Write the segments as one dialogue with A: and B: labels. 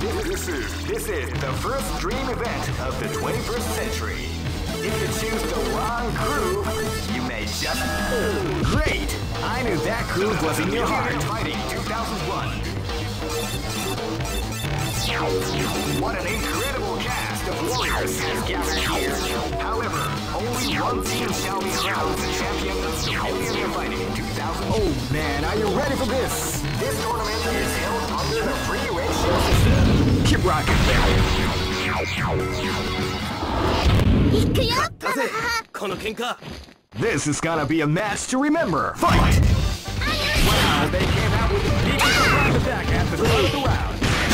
A: This is the first dream event of the 21st century. If you choose the wrong groove, you may just... Great! I knew that groove was in your heart. Fighting 2001. What an incredible cast of warriors has gathered here. However, only one team shall be crowned the champion of the Millionaire Fighting 2000. Oh man, are you ready for this? This tournament is held under the free ratio system. Keep rocking, baby. This is gonna be a match to remember. Fight! Wow, they came out with a sneaky surprise attack at the start of the round.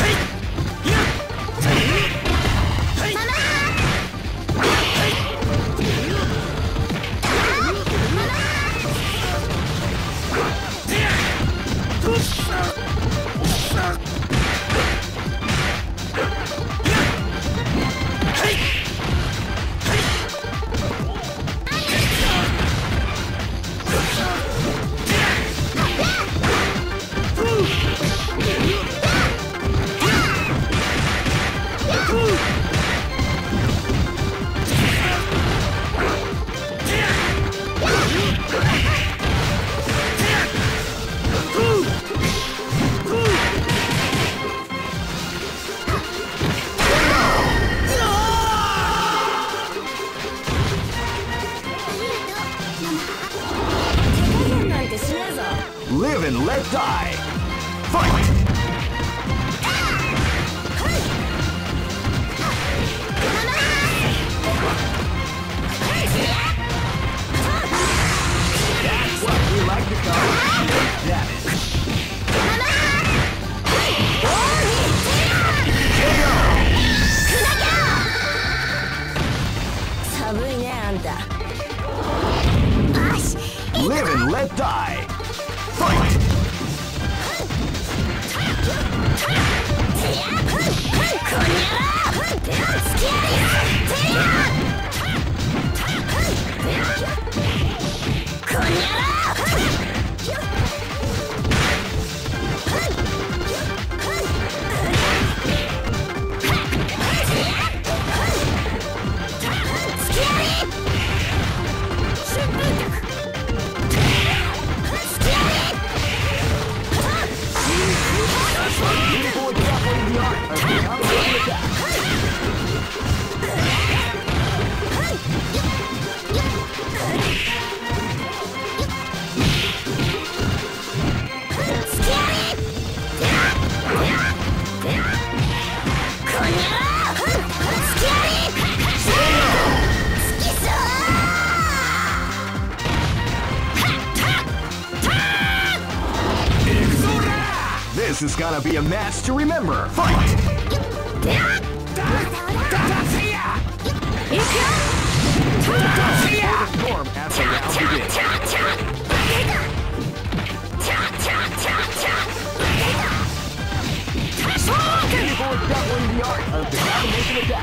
A: Live and let die. Fight! That's what we like to call damage. Live and let die. Fight! This is gonna be a match to remember. Fight! Storm as the round begins. People doubling the art of the combination attack.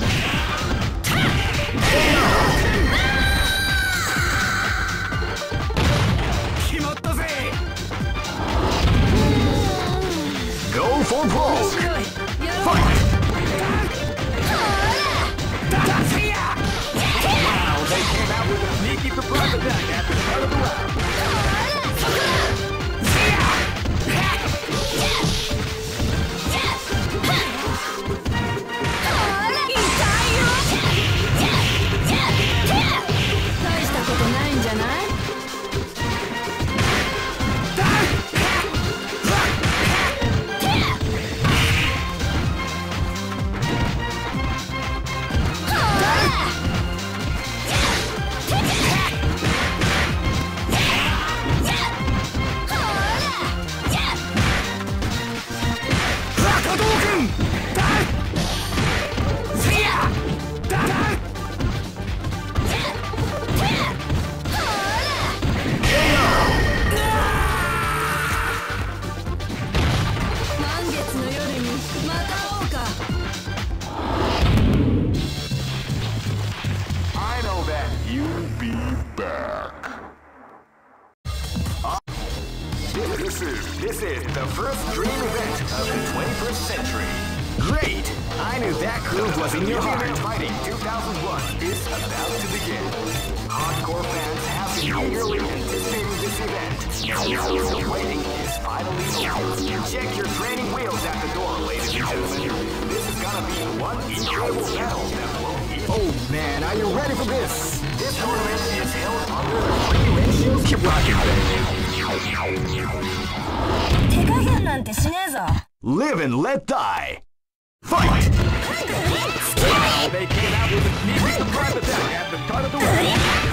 A: Go for broke! Fight! Wow, they came out with a sneaky surprise attack at the start of the round. Great! I knew that groove was in your heart. Fighting 2001 is about to begin. Hardcore fans have been eagerly anticipating this event. The waiting is finally over. Check your training wheels at the door, ladies and gentlemen. This is gonna be one incredible battle that will be... Oh man, are you ready for this? This tournament is held under the free ratio. Keep rocking, baby. Live and let die. Fight! They came out with a sneaky surprise attack at the start of the round.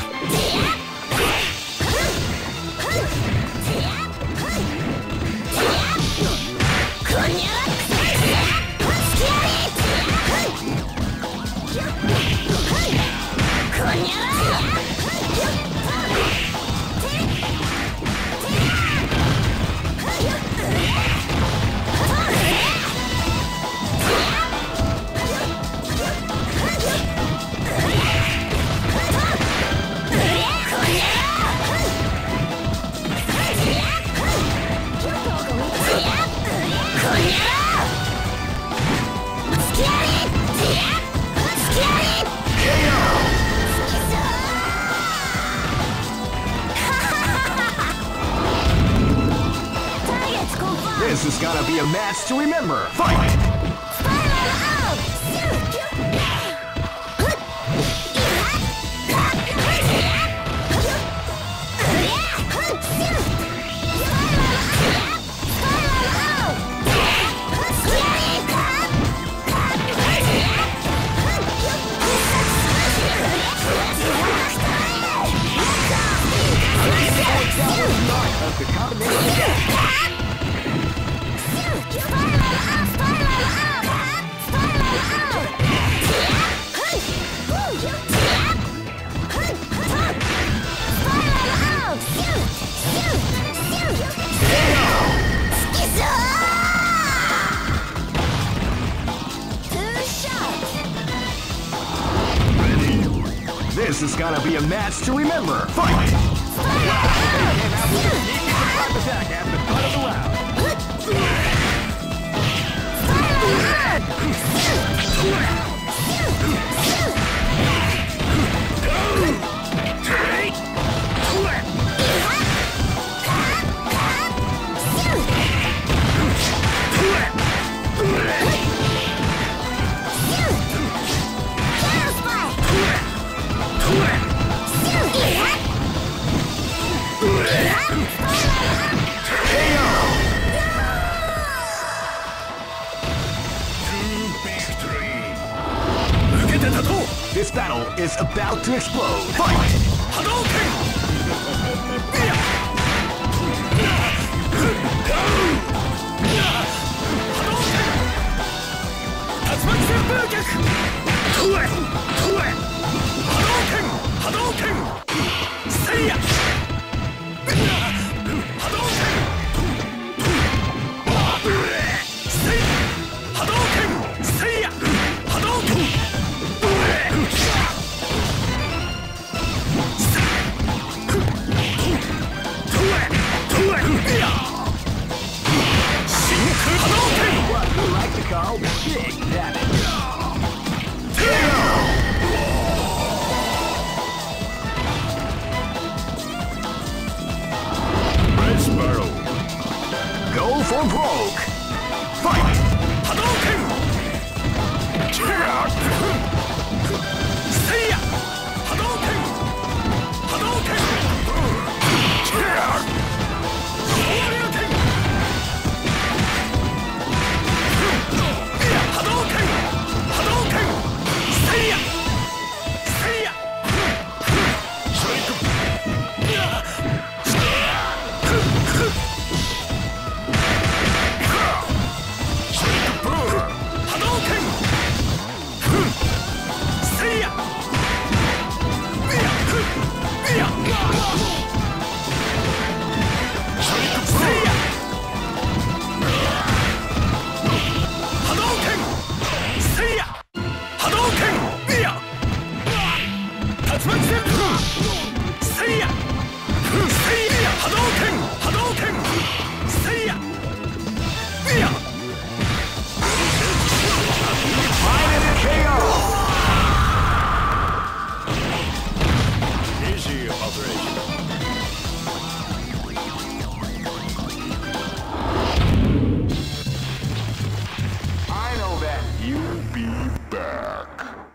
A: This is gonna be a match to remember. Fight! The combination. This is gonna be a match to remember. Fight! Wow, they came out with a sneaky surprise attack at the start of the round. This battle is about to explode. Fight! Hadouken! What we like to call big damage. Red Sparrow. Go for broke. Fight! Hadouken! See ya! Hadouken! Hadouken!
B: You'll be back.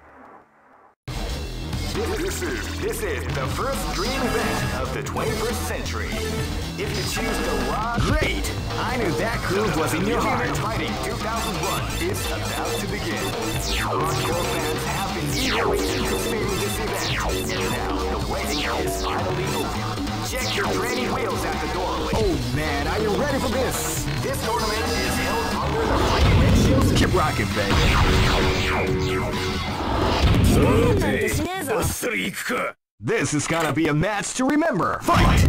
A: This is the first dream event of the 21st century. If you choose the wrong... Great! I knew that groove was in your heart. Fighting 2001 is about to begin. Hardcore fans have been eagerly anticipating this event. And now, the waiting is finally over. Check your training wheels at the doorway. Oh man, are you ready for this? This tournament is held under the Fighting Red Shields. Keep rocking, baby. This is gonna be a match to remember. Fight!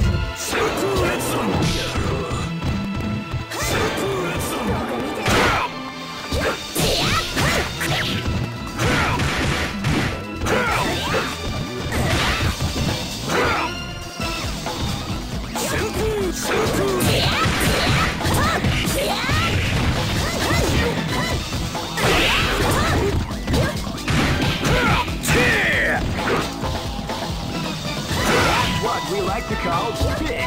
A: What we like to call big.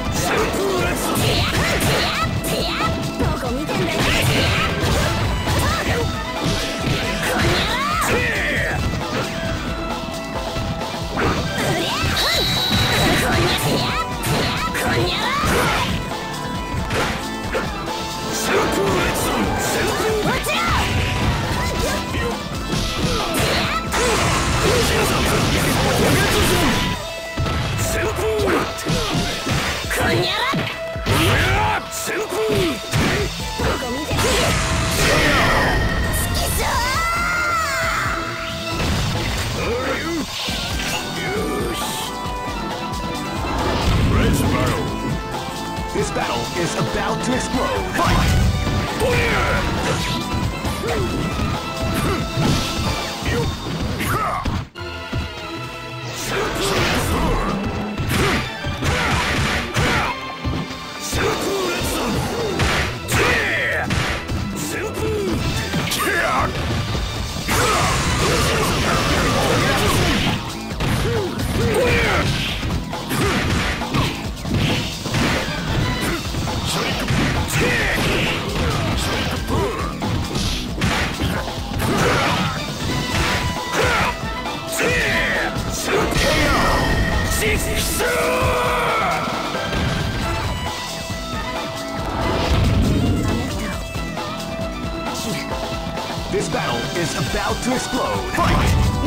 A: This battle is about to explode. Fight! This battle is about to explode. Fight!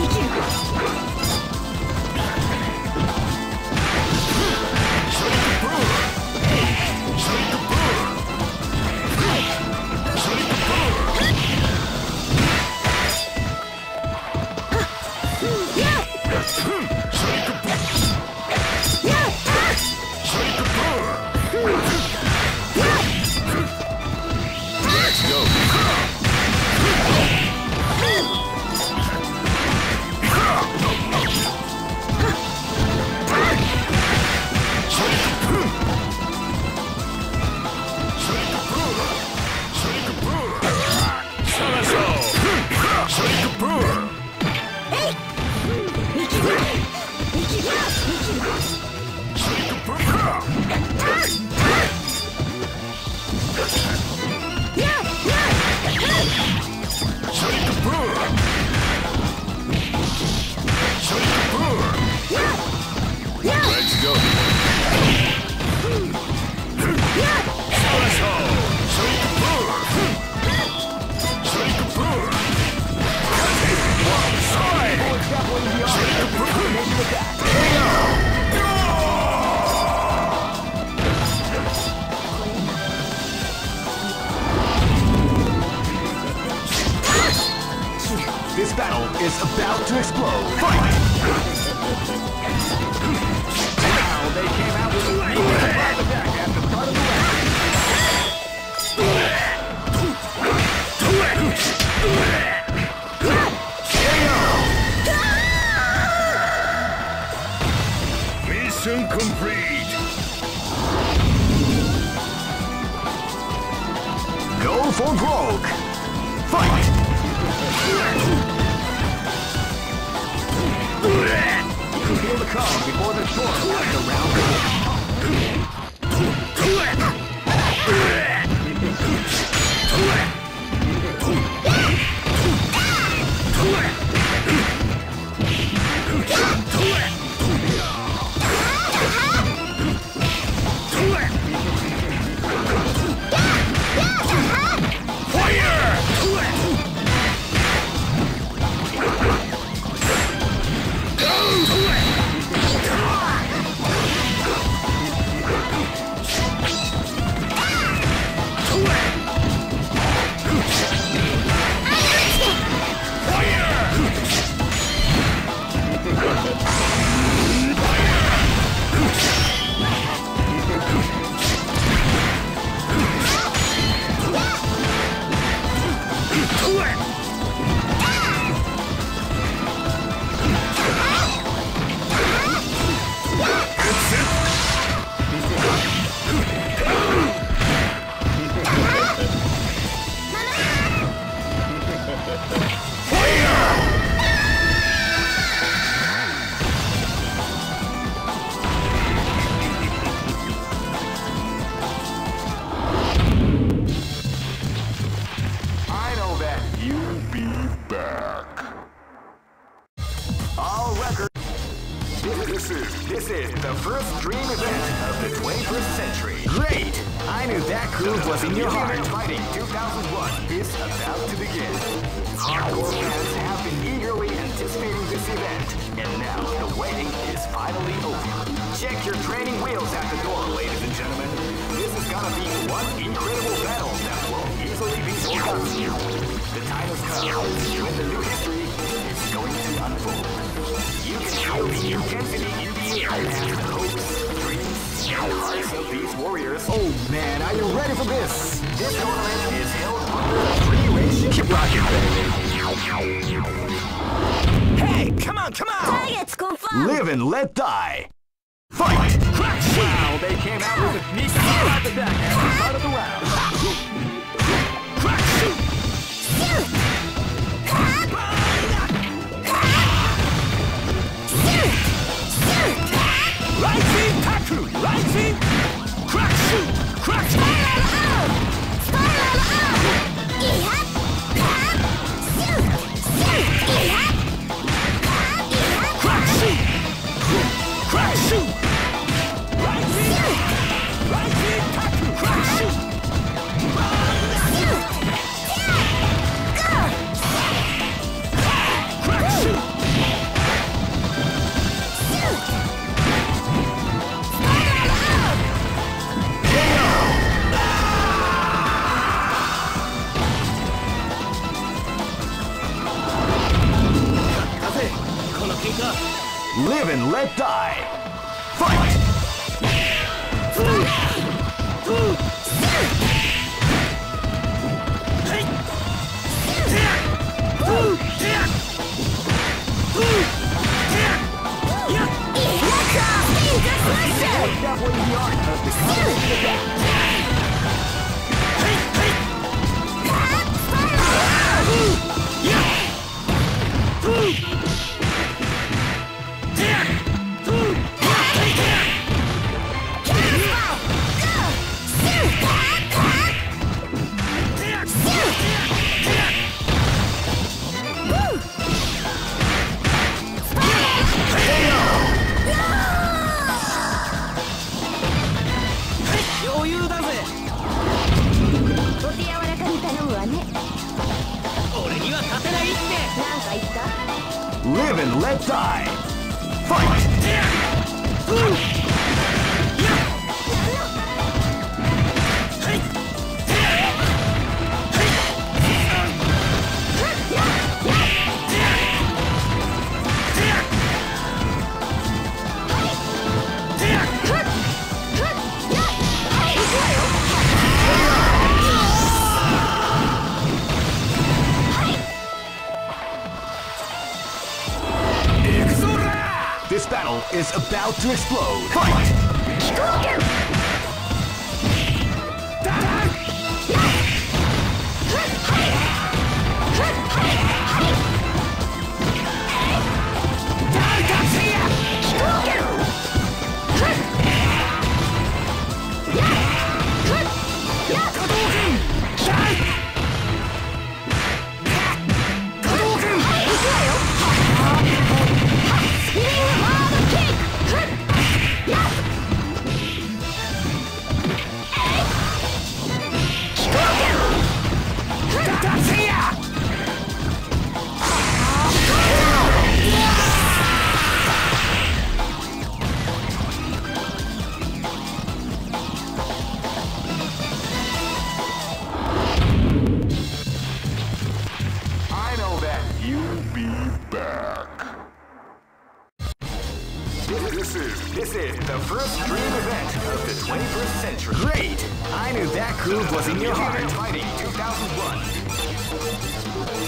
A: This battle is about to explode. Fight! Now they came out with a live attack at the start of the round.
B: Mission complete.
A: Go for broke. Fight! You feel the calm before the storm as the round begins. This is the first dream event of the 21st century. Great! I knew that groove was in your heart. Fighting 2001 is about to begin. Hardcore fans have been eagerly anticipating this event, and now the waiting is finally over. Check your training wheels at the door, ladies and gentlemen. This is gonna be one incredible battle that will easily be forgotten. The time has come when the new history is going to unfold. You can feel the intensity in the air as the hopes, dreams, and hearts of these warriors. Oh man, are you ready for this? This tournament is held under a free-ratio. Keep rocking, baby. Hey, come on, come on!
C: Targets confirmed!
A: Live and let die! Fight! Wow, they came out with a sneak right out the deck at the start of the round. Crack! Shoot! Rising Taku! Rising! Crack! Shoot! Crack!
C: Spiral out! Spiral out! E-hop! Hop! Shoot! Shoot! E-hop! Hop! E-hop!
A: Crack! Shoot! Crack! Shoot! Rising! Rising Taku! Crack! Shoot!
C: Shoot! Go!
A: Crack! Shoot!
C: Shoot! Spiral out!
A: Live and let die! Fight! Live and let die! Fight! This battle is about to explode. Fight! This is the first dream event of the 21st century. Great! I knew that groove was in your heart. Fighting 2001.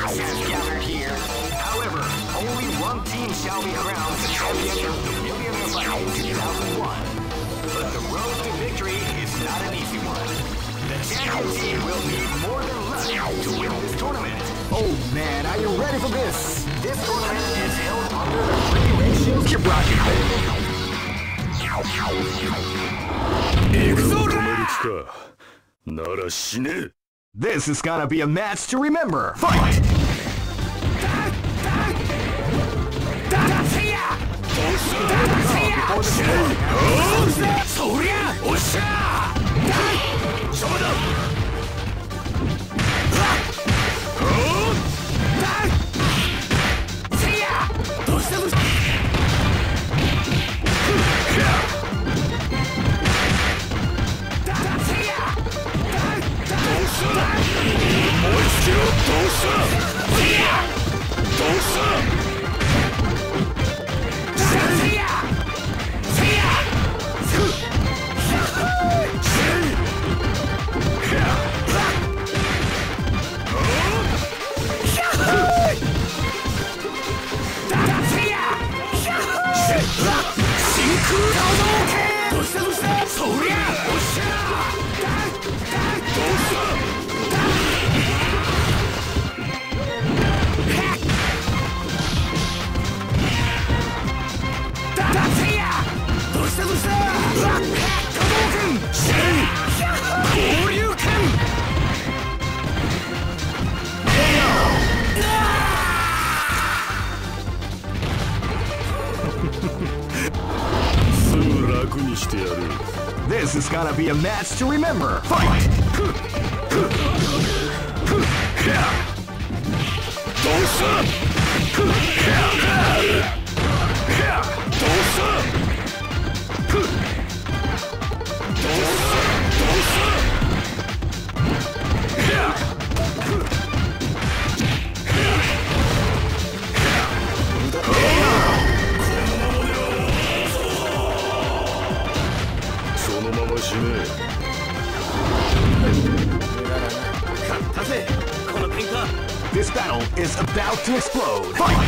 A: warriors has gathered here. However, only one team shall be crowned the champion of the Millionaire Fighting 2001. But the road to victory is not an easy one. The champion team will need more than luck to win this tournament. Oh man, are you ready for this? This tournament is held under the free ratio. Keep rocking, baby. This is gonna be a match to remember. Fight! This is gonna be a match to remember. Fight! This battle is about to explode. Fight!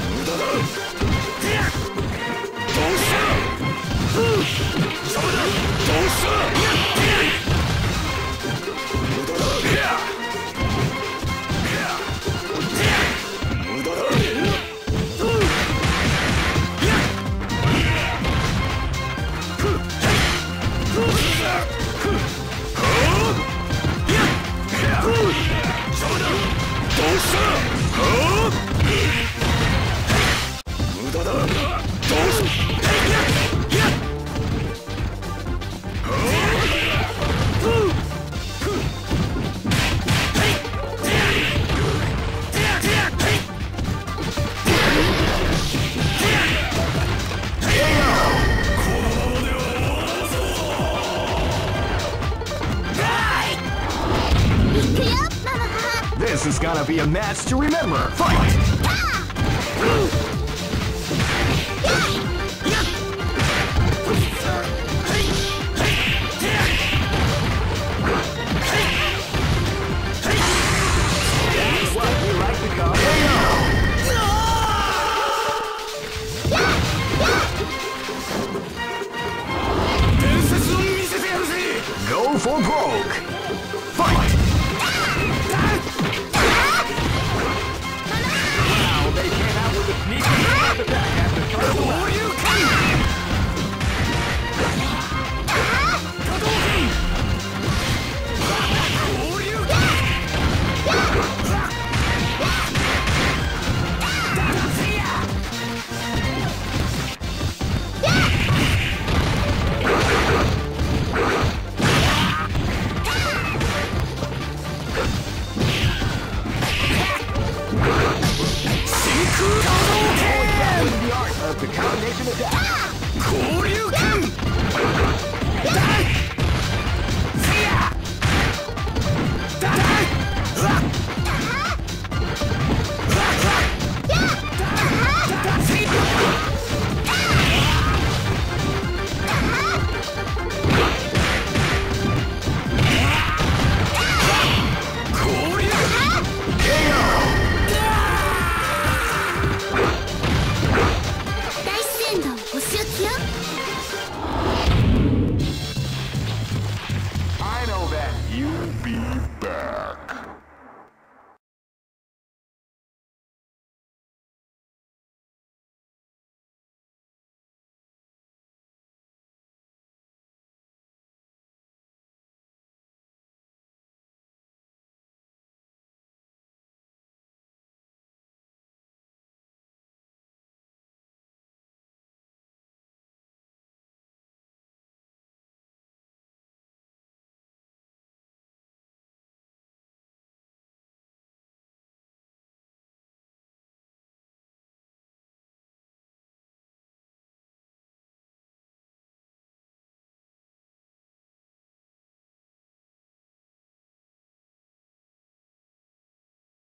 A: This is gonna be a match to remember. Fight! Go for broke! Fight! Wow, they came out with a sneak
B: You'll be back.